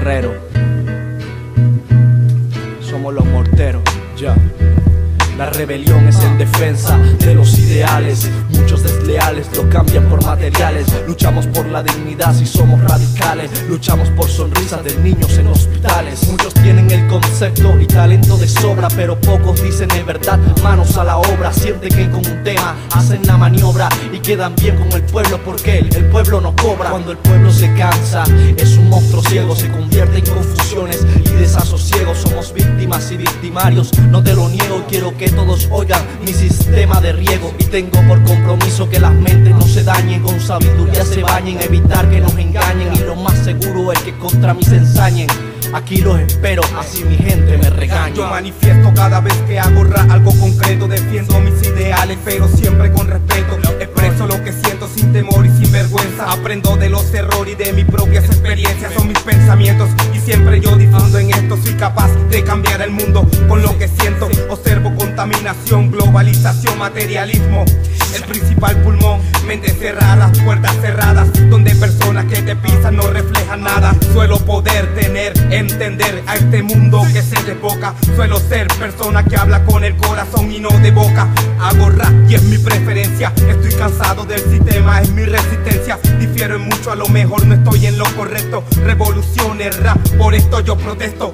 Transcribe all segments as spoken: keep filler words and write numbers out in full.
guerreros, somos los morteros, ya. La rebelión es en defensa de los ideales. Muchos desleales lo cambian por materiales. Luchamos por la dignidad si somos radicales. Luchamos por sonrisas de niños en hospitales. Muchos tienen el concepto y talento de sobra, pero pocos dicen en verdad manos a la obra. Sienten que con un tema hacen la maniobra y quedan bien con el pueblo, porque el, el pueblo no cobra. Cuando el pueblo se cansa es un monstruo ciego, se convierte en confusiones y desasosiegos. Somos víctimas y victimarios, no te lo niego. Quiero que todos oigan mi sistema de riego, y tengo por compromiso que las mentes no se dañen, con sabiduría se bañen, evitar que nos engañen, y lo más seguro es que contra mí se ensañen. Aquí los espero, así mi gente me regaña. Yo manifiesto cada vez que hago rap algo concreto. Defiendo mis ideales, pero siempre con respeto. Expreso lo que siento sin temor y sin vergüenza. Aprendo de los errores y de mis propias experiencias. Son mis pensamientos y siempre yo difundo en esto. Soy capaz de cambiar el mundo con lo que siento. Observo contaminación, globalización, materialismo. El principal pulmón, mentes cerradas, puertas cerradas, donde personas que te pisan no reflejan nada. Suelo poder tener, entender a este mundo que se desboca. Suelo ser persona que habla con el corazón y no de boca. Hago rap y es mi preferencia. Estoy cansado del sistema, es mi resistencia. Difiero en mucho, a lo mejor no estoy en lo correcto. Revolución es rap, por esto yo protesto.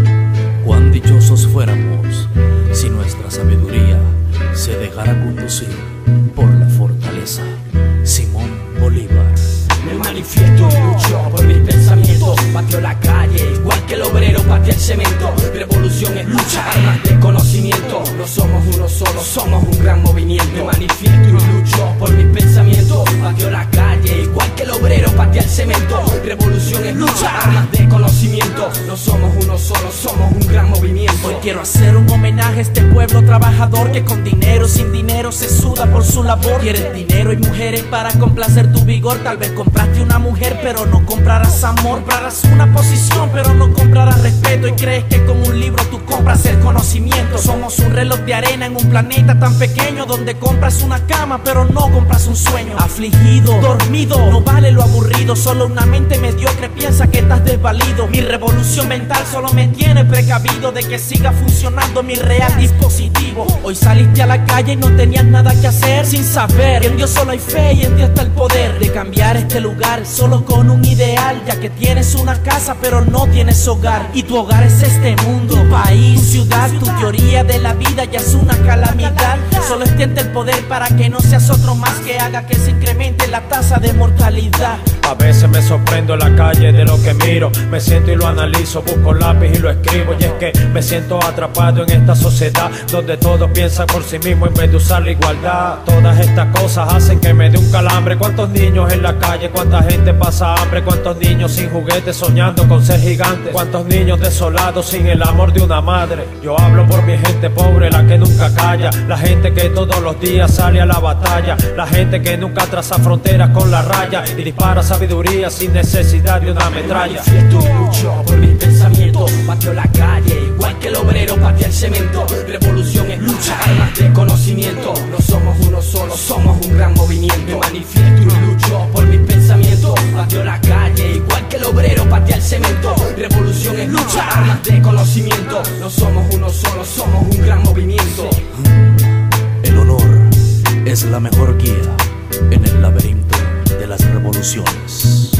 Cuán dichosos fuéramos si nuestra sabiduría se dejara conducir por la fortaleza. Simón Bolívar. Me manifiesto y lucho por mis pensamientos. Pateo la calle, igual que el obrero patea el cemento. Revolución es lucha, armas de conocimiento. No somos uno solo, somos un gran movimiento. Me manifiesto y lucho por mis pensamientos. Pateo la calle, igual que el obrero patea el cemento. Revolución es lucha, armas de conocimiento. No somos uno solo, somos un gran movimiento. Hoy quiero hacer un homenaje a este pueblo trabajador que con dinero, sin dinero se suda por su labor. Quieres dinero y mujeres para complacer tu vigor. Tal vez compraste una mujer pero no comprarás amor. Comprarás una posición pero no comprarás respeto. Y crees que con un libro tú compras el conocimiento. Somos un reloj de arena en un planeta tan pequeño, donde compras una cama pero no compras un sueño. Afligido, dormido, no vale lo aburrido. Solo una mente mediocre piensa que estás desvalido. Mi revolución mental solo me tiene precavido de que siga funcionando mi real dispositivo. Hoy saliste a la calle y no tenías nada que hacer, sin saber que en Dios solo hay fe y en Dios está el poder de cambiar este lugar solo con un ideal. Ya que tienes una casa pero no tienes hogar, y tu hogar es este mundo, tu país, tu ciudad. Tu teoría de la vida ya es una calamidad. Solo extiende el poder para que no seas otro más, que haga que se incremente la tasa de mortalidad. A veces me sorprendo en la calle de lo que miro. Me siento y lo analizo, busco lápiz y lo escribo. Y es que me siento atrapado en esta sociedad donde todos piensan por sí mismos en vez de usar la igualdad. Todas estas cosas hacen que me dé un calambre. ¿Cuántos niños en la calle? ¿Cuánta gente pasa hambre? ¿Cuántos niños sin juguetes soñando con ser gigantes? ¿Cuántos niños desolados sin el amor de una madre? Yo hablo por mi gente pobre, la que nunca calla. La gente que todos los días sale a la batalla. La gente que nunca traza fronteras con la raya y dispara sabiduría sin necesidad de una metralla. Manifiesto y lucho por mis pensamientos. Pateo la calle, igual que el obrero patea el cemento. Revolución es lucha, armas de conocimiento. No somos uno solo, somos un gran movimiento. Me manifiesto y lucho por mis pensamientos. Pateo la calle, igual que el obrero patea el cemento. Revolución es lucha, armas de conocimiento. No somos uno solo, somos un gran movimiento. El honor es la mejor guía en el laberinto de las revoluciones.